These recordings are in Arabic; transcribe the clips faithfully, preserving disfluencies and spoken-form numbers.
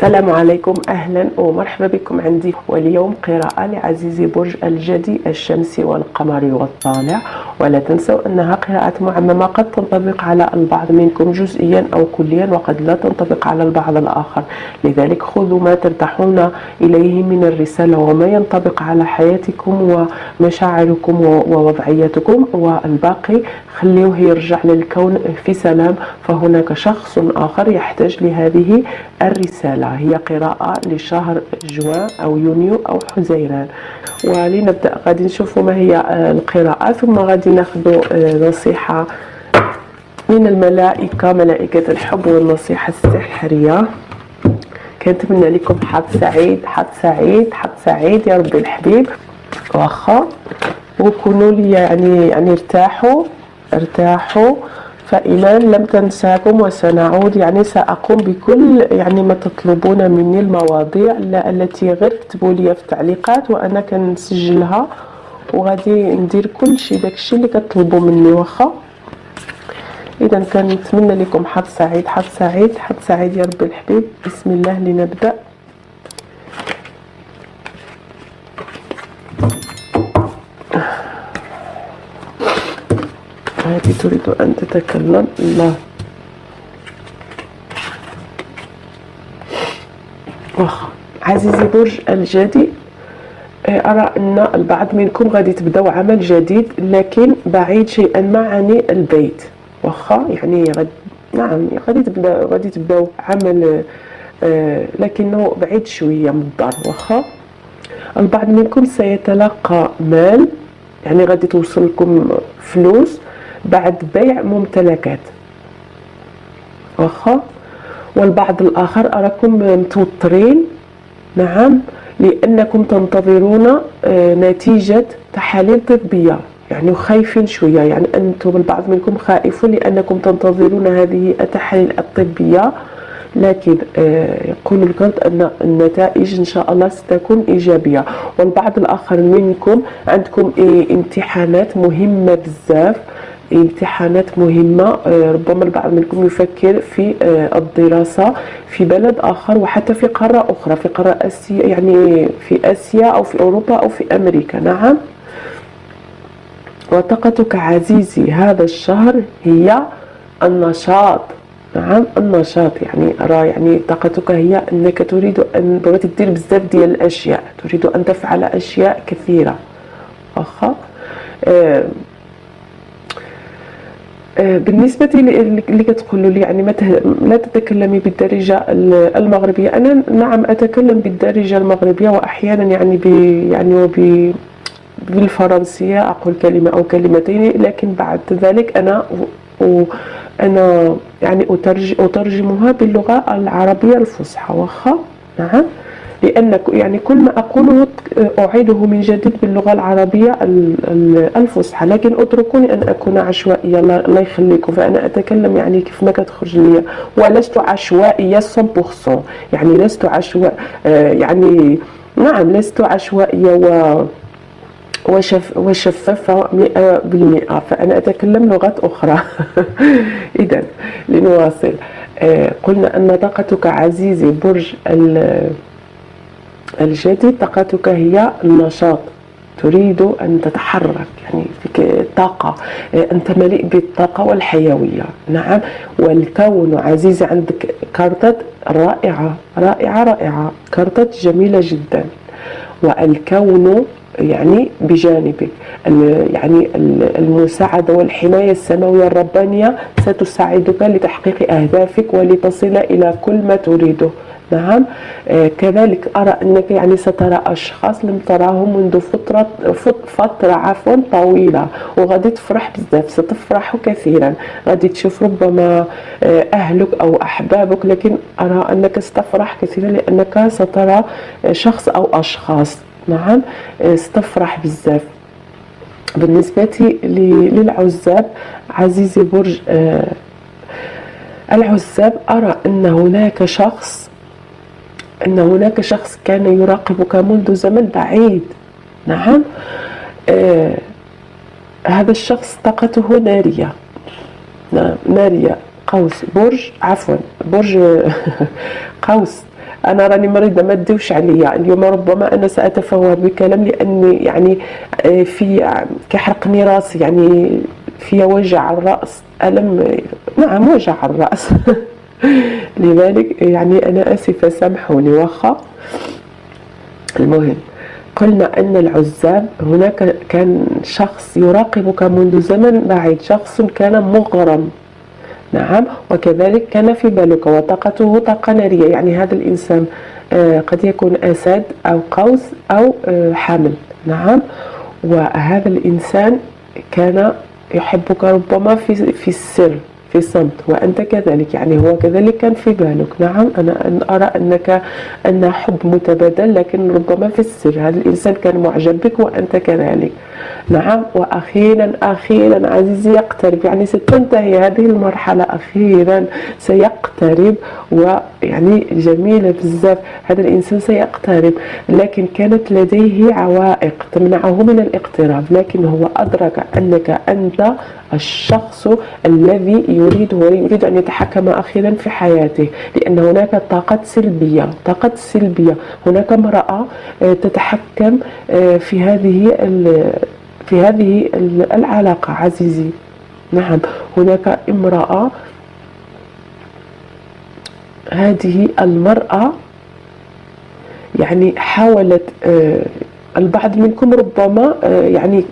السلام عليكم، أهلا ومرحبا بكم عندي. واليوم قراءة لعزيزي برج الجدي الشمسي والقمري والطالع. ولا تنسوا أنها قراءة معممة، قد تنطبق على البعض منكم جزئيا أو كليا، وقد لا تنطبق على البعض الآخر. لذلك خذوا ما ترتاحون إليه من الرسالة وما ينطبق على حياتكم ومشاعركم ووضعيتكم، والباقي خليوه يرجع للكون في سلام، فهناك شخص آخر يحتاج لهذه الرسالة. هي قراءة لشهر جوان أو يونيو أو حزيران. ولنبدأ غادي نشوفوا ما هي القراءة، ثم غادي ناخذ نصيحة من الملائكة، ملائكة الحب والنصيحة السحرية. كنتمنى لكم حظ سعيد حظ سعيد حظ سعيد يا ربي الحبيب. واخا وكونوا لي يعني يعني ارتاحوا ارتاحوا فإيمان لم تنساكم، وسنعود يعني سأقوم بكل يعني ما تطلبون مني، المواضيع التي غير كتبوا لي في التعليقات وأنا كنسجلها، وغادي ندير كل شيء داكشي اللي كتطلبوا مني. واخا إذا كنتمنى لكم حظ سعيد حظ سعيد حظ سعيد يا ربي الحبيب. بسم الله لنبدأ. هذه تريد أن تتكلم. الله واخا عزيزي برج الجدي، أرى أن البعض منكم غادي تبداو عمل جديد، لكن بعيد شيئا ما عن البيت. واخا يعني غد نعم غادي تبدا غادي تبداو عمل آه لكنه بعيد شويه من الدار. واخا البعض منكم سيتلقى مال، يعني غادي توصل لكم فلوس بعد بيع ممتلكات. واخا والبعض الآخر أراكم متوترين، نعم، لأنكم تنتظرون نتيجة تحاليل طبية، يعني خايفين شوية، يعني أنتم البعض منكم خائفون لأنكم تنتظرون هذه التحاليل الطبية، لكن يقول الكرت أن النتائج إن شاء الله ستكون إيجابية. والبعض الآخر منكم عندكم امتحانات مهمة بزاف، امتحانات مهمة، ربما البعض منكم يفكر في الدراسة في بلد آخر وحتى في قارة أخرى، في قارة آسيا، يعني في آسيا أو في أوروبا أو في أمريكا. نعم. وطاقتك عزيزي هذا الشهر هي النشاط. نعم النشاط، يعني أرى يعني طاقتك هي أنك تريد أن بغيت دير بزاف ديال الأشياء، تريد أن تفعل أشياء كثيرة. واخا آه بالنسبة اللي كتقولوا لي يعني ما لا تتكلمي بالدارجة المغربية، أنا نعم أتكلم بالدارجة المغربية، وأحيانا يعني ب يعني وب بالفرنسية أقول كلمة أو كلمتين، لكن بعد ذلك أنا أنا يعني أترجمها باللغة العربية الفصحى. واخا نعم، لأن يعني كل ما أقوله أعيده من جديد باللغة العربية الفصحى، لكن اتركوني أن أكون عشوائية، الله يخليكم، فأنا أتكلم يعني كيف ما كتخرج لي، ولست عشوائية مية بالمية، يعني لست عشوائية، يعني نعم لست عشوائية و وشف وشفافة مئة بالمئة، فأنا أتكلم لغات أخرى. إذا لنواصل. قلنا أن طاقتك عزيزي برج الجدي، طاقتك هي النشاط، تريد أن تتحرك، يعني فيك طاقة، أنت مليء بالطاقة والحيوية. نعم. والكون عزيزي عندك كارتات رائعة رائعة رائعة، كارتات جميلة جدا، والكون يعني بجانبك، يعني المساعدة والحماية السماوية الربانية ستساعدك لتحقيق أهدافك ولتصل إلى كل ما تريده. نعم. آه كذلك أرى أنك يعني سترى أشخاص لم تراهم منذ فترة فترة عفوا طويلة، وغادي تفرح بزاف، ستفرح كثيرا، غادي تشوف ربما آه أهلك أو أحبابك، لكن أرى أنك ستفرح كثيرا لأنك سترى شخص أو أشخاص. نعم ستفرح بزاف. بالنسبة للعزاب عزيزي برج آه العزاب، أرى أن هناك شخص أن هناك شخص كان يراقبك منذ زمن بعيد. نعم. آه هذا الشخص طاقته نارية. نعم نارية قوس برج عفوا برج قوس انا راني مريضه ما تدوش عليا اليوم، ربما انا ساتفوه بكلام لاني يعني في كيحرقني راسي، يعني في وجع الراس، الم، نعم وجع الراس لذلك يعني انا اسفه سامحوني. واخا المهم، قلنا أن العزاب هناك كان شخص يراقبك منذ زمن بعيد، شخص كان مغرم، نعم، وكذلك كان في بالك وطاقته طاقة نارية، يعني هذا الإنسان قد يكون أسد أو قوس أو حمل، نعم، وهذا الإنسان كان يحبك ربما في في السر في صمت، وأنت كذلك، يعني هو كذلك كان في بالك، نعم. أنا أرى أنك أن حب متبادل، لكن ربما في السر هذا الإنسان كان معجب بك وأنت كذلك، نعم. وأخيرا أخيرا عزيزي يقترب، يعني ستنتهي هذه المرحلة أخيرا، سيقترب، ويعني جميلة بزاف، هذا الإنسان سيقترب، لكن كانت لديه عوائق تمنعه من الاقتراب، لكن هو أدرك أنك أنت الشخص الذي يريد هو يريد أن يتحكم أخيرا في حياته، لأن هناك طاقة سلبية، طاقة سلبية، هناك امرأة تتحكم في هذه في هذه العلاقة عزيزي، نعم، هناك امرأة، هذه المرأة يعني حاولت، البعض منكم ربما يعني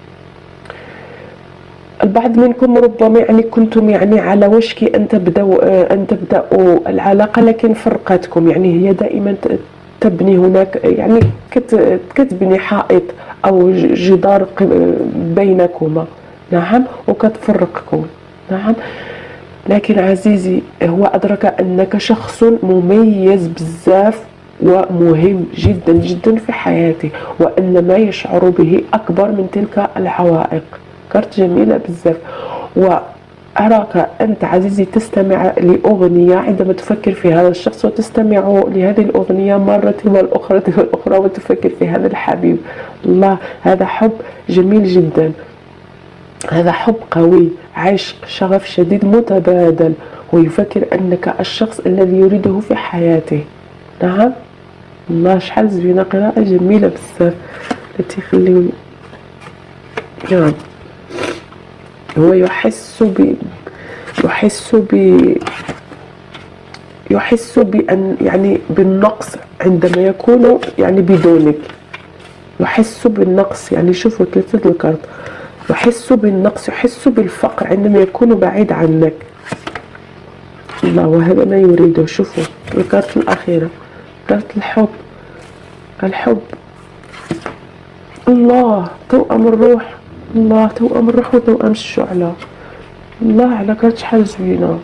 البعض منكم ربما يعني كنتم يعني على وشك أن تبدأوا أن تبدأوا العلاقة، لكن فرقتكم، يعني هي دائما تبني هناك، يعني كتبني حائط أو جدار بينكما، نعم، وكتفرقكم، نعم. لكن عزيزي هو أدرك أنك شخص مميز بزاف ومهم جدا جدا في حياته، وأن ما يشعر به أكبر من تلك العوائق. كرت جميلة بزاف. وأراك أنت عزيزي تستمع لأغنية عندما تفكر في هذا الشخص، وتستمع لهذه الأغنية مرة والأخرى والأخرى، وتفكر في هذا الحبيب. الله، هذا حب جميل جدا، هذا حب قوي، عشق، شغف شديد متبادل، ويفكر أنك الشخص الذي يريده في حياته، نعم. الله، شحال زوينة، قراءة جميلة بزاف التي خليوني، نعم. هو يحس ب يحس ب يحس بأن يعني بالنقص عندما يكون يعني بدونك، يحس بالنقص، يعني شوفوا ثلاثة الكارت، يحس بالنقص، يحس بالفقر عندما يكون بعيد عنك. الله، وهذا ما يريده. شوفوا الكارت الأخيرة، كارت الحب، الحب، الله، توأم الروح، الله، توأم الروح وتوأم الشعلة. الله على كارت شحال زوينة.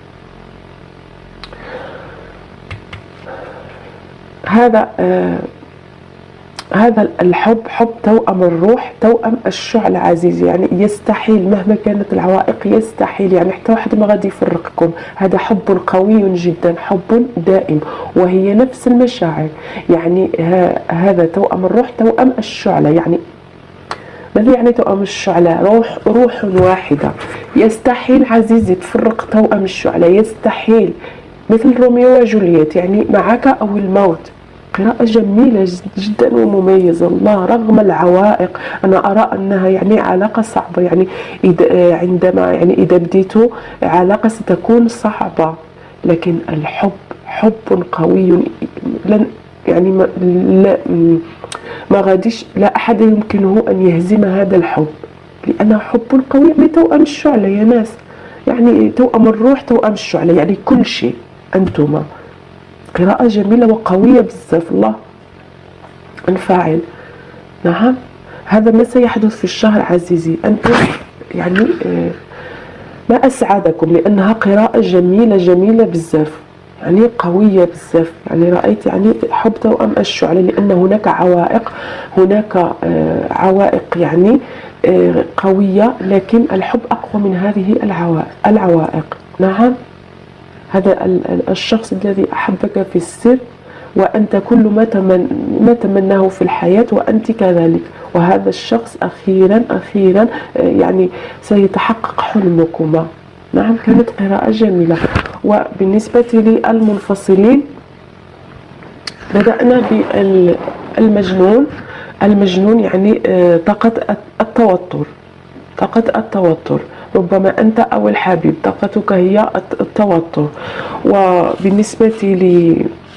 هذا آه هذا الحب حب توأم الروح، توأم الشعلة عزيزي، يعني يستحيل مهما كانت العوائق، يستحيل يعني حتى واحد ما غادي يفرقكم. هذا حب قوي جدا، حب دائم، وهي نفس المشاعر، يعني هذا توأم الروح توأم الشعلة. يعني ماذا يعني توأم الشعلة؟ روح روح واحدة، يستحيل عزيزي تفرق توأم الشعلة، يستحيل، مثل روميو وجولييت، يعني معك أو الموت. قراءة جميلة جدا ومميزة. الله، رغم العوائق أنا أرى أنها يعني علاقة صعبة، يعني إذا عندما يعني إذا بديتوا علاقة ستكون صعبة، لكن الحب حب قوي، لن يعني ما لا ما غاديش، لا أحد يمكنه أن يهزم هذا الحب، لأنه حب قوي، يعني توأم الشعلة يا ناس، يعني توأم الروح توأم الشعلة، يعني كل شيء أنتما. قراءة جميلة وقوية بزاف. الله، انفعل، نعم. هذا ما سيحدث في الشهر عزيزي، أنتم يعني ما أسعدكم، لأنها قراءة جميلة جميلة بزاف، يعني قوية بزاف، يعني رأيت يعني حب توأم الشعلة، لأن هناك عوائق، هناك عوائق يعني قوية، لكن الحب أقوى من هذه العوائق، نعم. هذا الشخص الذي أحبك في السر، وأنت كل ما تمن ما تمناه في الحياة وأنت كذلك، وهذا الشخص أخيرا أخيرا يعني سيتحقق حلمكما، نعم. كانت قراءة جميلة. وبالنسبة للمنفصلين، بدأنا بالمجنون. المجنون يعني طاقة التوتر، طاقة التوتر. ربما أنت أو الحبيب طاقتك هي التوتر. وبالنسبة ل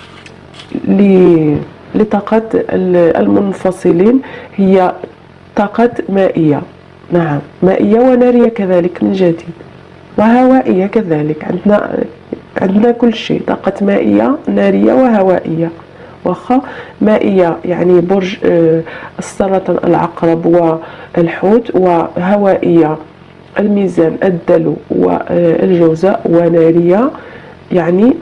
لطاقة المنفصلين هي طاقة مائية، نعم مائية ونارية كذلك من جديد، وهوائية كذلك. عندنا عندنا كل شيء، طاقة مائية نارية وهوائية. واخا مائية يعني برج السرطان العقرب والحوت، وهوائية الميزان الدلو والجوزاء، ونارية يعني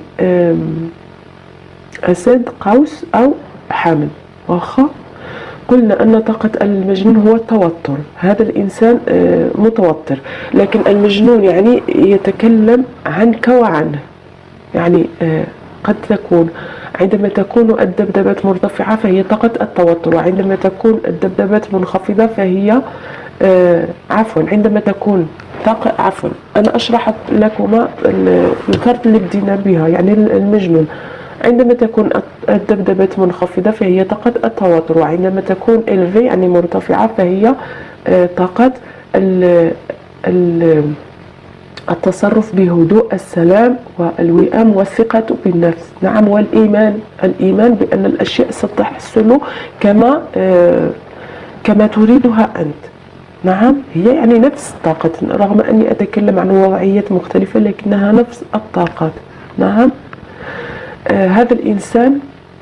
أسد قوس أو حمل. واخا قلنا أن طاقة المجنون هو التوتر، هذا الإنسان متوتر، لكن المجنون يعني يتكلم عنك وعنه. يعني قد تكون عندما تكون الذبذبات مرتفعة فهي طاقة التوتر، وعندما تكون الذبذبات منخفضة فهي آه عفوا عندما تكون طاقة عفوا أنا أشرح لكما الكارت اللي بدينا بها. يعني المجنون عندما تكون الذبذبات منخفضة فهي طاقة التوتر، وعندما تكون إلفي يعني مرتفعة فهي آه طاقة ال ال التصرف بهدوء، السلام والوئام والثقة بالنفس. نعم، والإيمان، الإيمان بأن الأشياء ستحصل كما آه كما تريدها أنت. نعم، هي يعني نفس الطاقة، رغم أني أتكلم عن وضعيات مختلفة لكنها نفس الطاقات. نعم، آه هذا الإنسان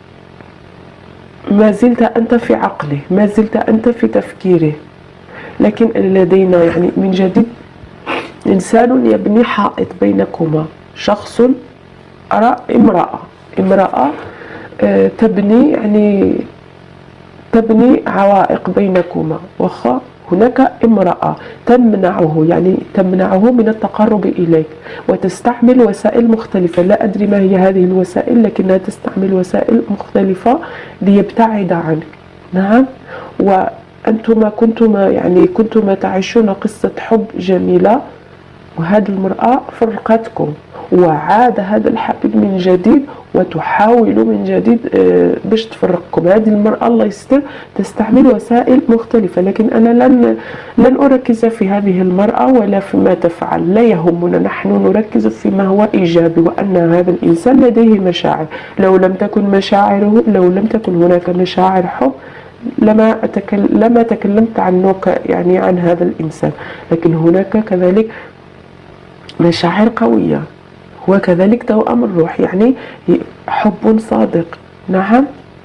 ما زلت أنت في عقله، ما زلت أنت في تفكيره، لكن لدينا يعني من جديد إنسان يبني حائط بينكما. شخص أرى امرأة امرأة آه تبني يعني تبني عوائق بينكما. وخا هناك امرأة تمنعه، يعني تمنعه من التقرب إليك، وتستعمل وسائل مختلفة. لا أدري ما هي هذه الوسائل، لكنها تستعمل وسائل مختلفة ليبتعد عنك. نعم، وأنتما كنتما يعني كنتما تعيشون قصة حب جميلة، وهذه المرأة فرقتكم، وعاد هذا الحبيب من جديد وتحاول من جديد باش تفرقكم. هذه المرأة الله يستر تستعمل وسائل مختلفة، لكن أنا لن لن أركز في هذه المرأة ولا فيما تفعل، لا يهمنا. نحن نركز فيما هو إيجابي، وأن هذا الإنسان لديه مشاعر. لو لم تكن مشاعره لو لم تكن هناك مشاعر حب لما أتكلم لما تكلمت عنك يعني عن هذا الإنسان، لكن هناك كذلك مشاعر قوية، وكذلك توأم الروح، يعني حب صادق. نعم،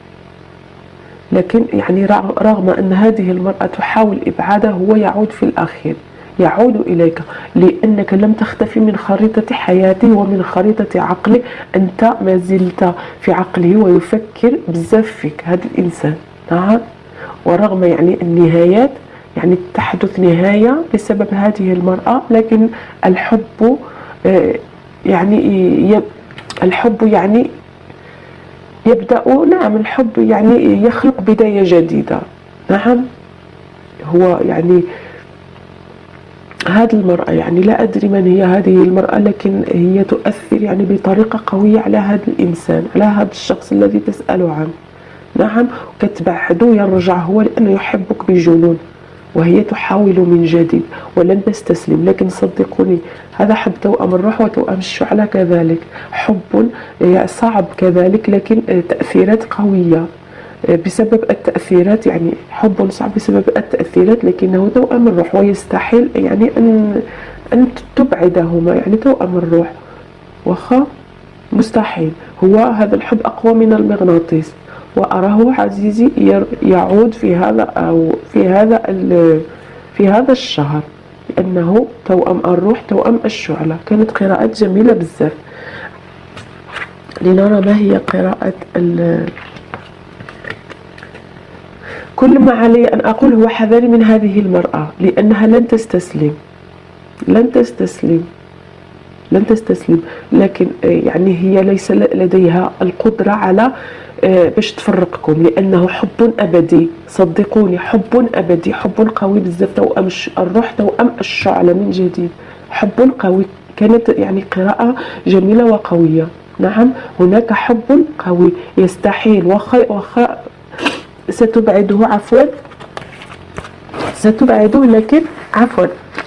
لكن يعني رغم أن هذه المرأة تحاول إبعاده، هو يعود في الأخير، يعود إليك، لأنك لم تختفي من خريطة حياته ومن خريطة عقله. أنت ما زلت في عقله ويفكر بزاف فيك هذا الإنسان. نعم، ورغم يعني النهايات يعني تحدث نهاية بسبب هذه المرأة، لكن الحب يعني الحب يعني يبدأ. نعم، الحب يعني يخلق بداية جديدة. نعم، هو يعني هذه المرأة يعني لا أدري من هي هذه المرأة، لكن هي تؤثر يعني بطريقة قوية على هذا الإنسان، على هذا الشخص الذي تسأل عنه. نعم، كتبعده يرجع هو لأنه يحبك بجنون، وهي تحاول من جديد ولن تستسلم. لكن صدقوني هذا حب توأم الروح وتوأم الشعلة كذلك، حب صعب كذلك، لكن تأثيرات قوية بسبب التأثيرات. يعني حب صعب بسبب التأثيرات، لكنه توأم الروح، ويستحيل يعني أن أن تبعدهما. يعني توأم الروح وخا مستحيل. هو هذا الحب أقوى من المغناطيس، وأراه عزيزي يعود في هذا أو في هذا في هذا الشهر، لأنه توأم الروح توأم الشعلة. كانت قراءات جميلة بزاف. لنرى ما هي قراءة ال كل ما علي أن أقول هو حذري من هذه المرأة، لأنها لن تستسلم لن تستسلم لن تستسلم لكن يعني هي ليس لديها القدرة على باش تفرقكم، لأنه حب أبدي. صدقوني حب أبدي، حب قوي بزاف. توأم الروح توأم الشعلة من جديد، حب قوي. كانت يعني قراءة جميلة وقوية. نعم، هناك حب قوي يستحيل وخ وخ ستبعده عفوا ستبعده لكن عفوا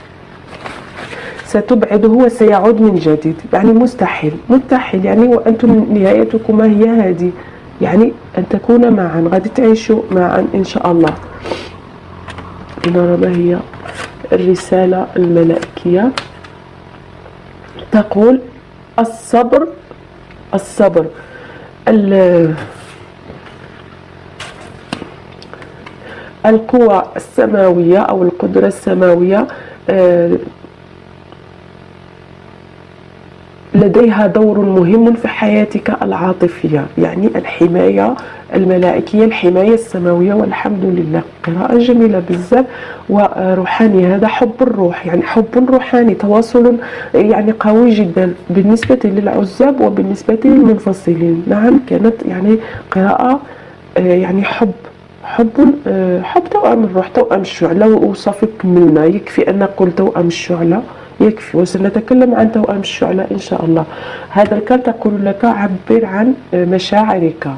ستبعده وسيعود من جديد. يعني مستحيل مستحيل يعني وأنتم نهايتكما هي هذه، يعني أن تكون معا، غادي تعيشوا معا إن شاء الله. لنرى ما هي الرسالة الملائكية. تقول الصبر الصبر القوى السماوية أو القدرة السماوية لديها دور مهم في حياتك العاطفية، يعني الحماية الملائكية، الحماية السماوية. والحمد لله، قراءة جميلة بزاف وروحاني. هذا حب الروح، يعني حب روحاني، تواصل يعني قوي جدا بالنسبة للعزاب وبالنسبة للمنفصلين. نعم، كانت يعني قراءة يعني حب حب حب توأم الروح، توأم الشعلة. وأوصفك كملنا، يكفي أن نقول توأم الشعلة يكفي، وسنتكلم عن توأم الشعلة إن شاء الله. هذا الكارت تقول لك عبر عن مشاعرك،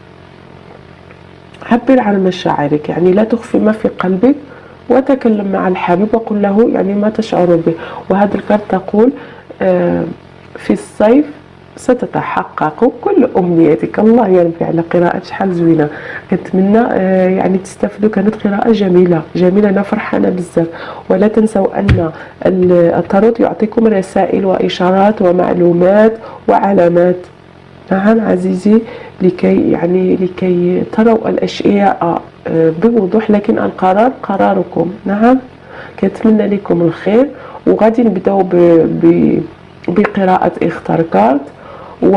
عبر عن مشاعرك، يعني لا تخفي ما في قلبك وتكلم مع الحبيب وقل له يعني ما تشعر به. وهذا الكارت تقول في الصيف ستتحقق كل أمنياتك. الله يربي على قراءة، شحال زوينة. كنتمنى يعني تستفدوا، كانت قراءة جميلة جميلة، أنا فرحانة بزاف. ولا تنسوا أن التاروت يعطيكم رسائل وإشارات ومعلومات وعلامات. نعم عزيزي، لكي يعني لكي تروا الأشياء بوضوح، لكن القرار قراركم. نعم، كنتمنى لكم الخير. وغادي نبداو بقراءة اختار كارت، و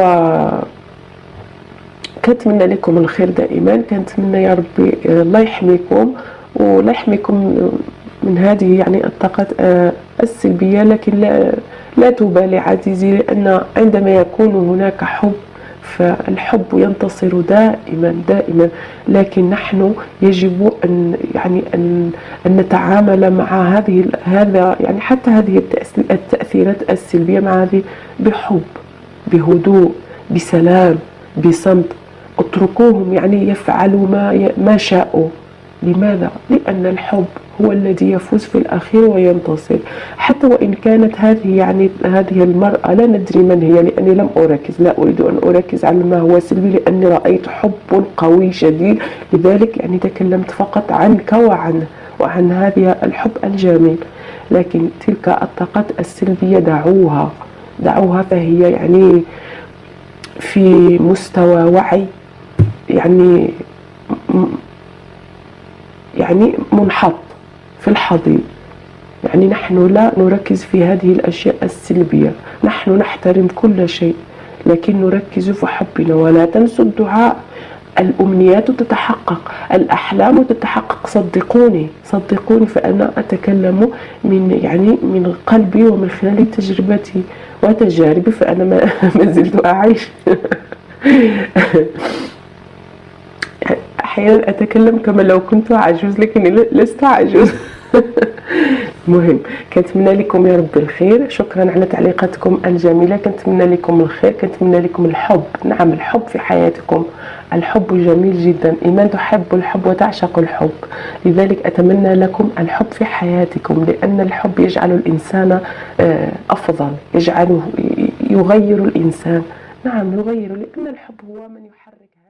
كنتمنى لكم الخير دائما. كنتمنى يا ربي الله يحميكم ولا يحميكم من هذه يعني الطاقات السلبية، لكن لا, لا تبالي عزيزي، لأن عندما يكون هناك حب فالحب ينتصر دائما دائما. لكن نحن يجب أن يعني أن, أن نتعامل مع هذه هذا يعني حتى هذه التأثيرات السلبية مع هذه بحب، بهدوء، بسلام، بصمت. اتركوهم يعني يفعلوا ما ما شاءوا. لماذا؟ لأن الحب هو الذي يفوز في الأخير وينتصر. حتى وإن كانت هذه يعني هذه المرأة لا ندري من هي، لأني لم أركز، لا أريد أن أركز على ما هو سلبي، لأني رأيت حب قوي شديد، لذلك يعني تكلمت فقط عنك وعن وعن هذا الحب الجميل. لكن تلك الطاقات السلبية دعوها دعوها فهي يعني في مستوى وعي يعني يعني منحط في الحضيض. يعني نحن لا نركز في هذه الأشياء السلبية، نحن نحترم كل شيء، لكن نركز في حبنا. ولا تنسوا الدعاء، الأمنيات تتحقق، الأحلام تتحقق. صدقوني صدقوني، فأنا أتكلم من يعني من قلبي ومن خلال تجربتي وتجاربي، فأنا ما, ما زلت أعيش. أحيانا أتكلم كما لو كنت عجوز، لكني لست عجوز. مهم، كنتمنى لكم يا رب الخير. شكرا على تعليقاتكم الجميلة. كنتمنى لكم الخير، كنتمنى لكم الحب. نعم، الحب في حياتكم، الحب جميل جدا. إيمان تحب الحب وتعشق الحب، لذلك أتمنى لكم الحب في حياتكم، لأن الحب يجعل الإنسان أفضل، يجعله يغير الإنسان. نعم يغير، لأن الحب هو من يحرك